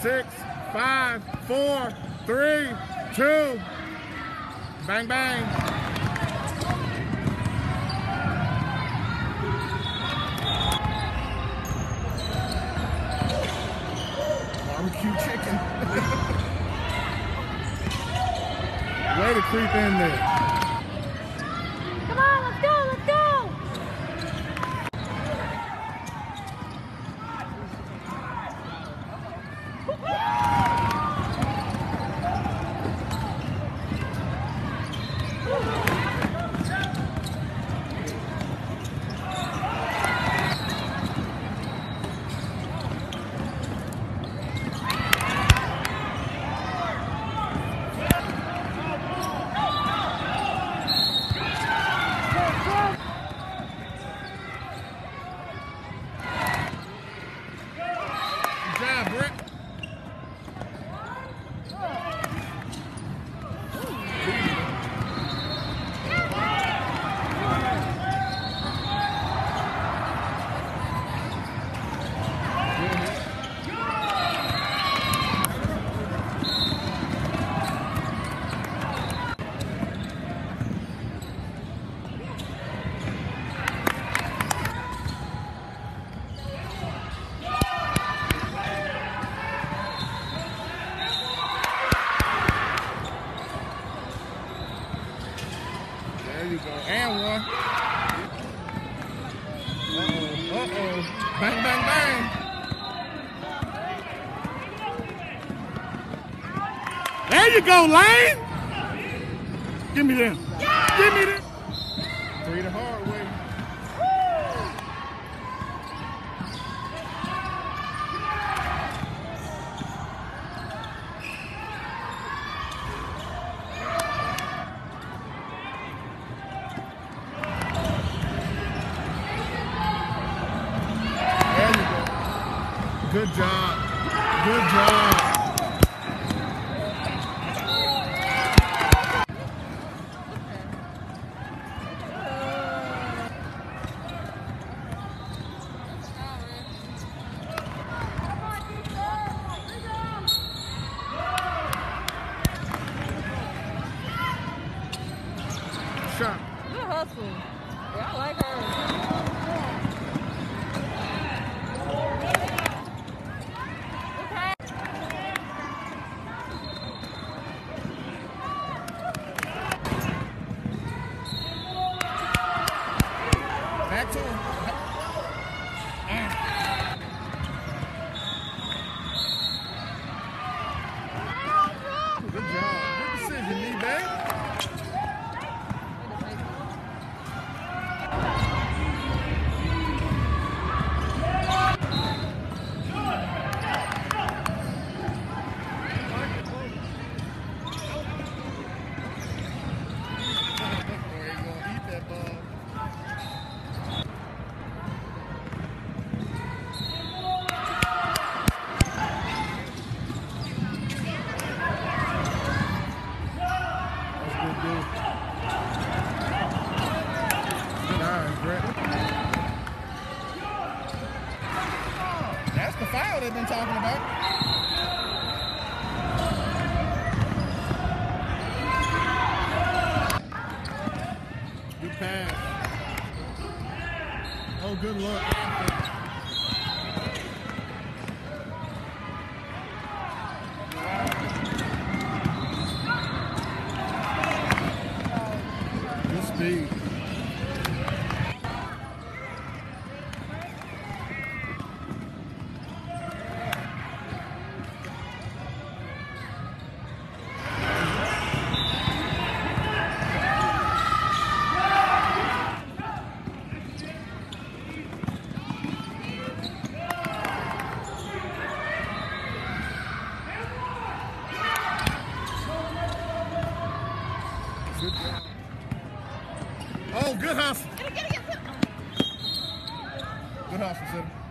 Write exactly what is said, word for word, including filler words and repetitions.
six, five, four, three, two, bang, bang. Barbecue chicken. Way to creep in there. Come on, let's go, let's go. There you go. And one. Uh-oh. Uh-oh. Bang, bang, bang. There you go, Lane. Give me them. Yeah. Give me them. Three the hard way. Good job. Good job. Shot. Good hustle. Yeah, I like her. Back to him. Good job. Good decision, me-bag. That's the foul they've been talking about. Good pass. Oh, good look. Good speed. Good job. Oh, good hustle. Good hustle, Sid.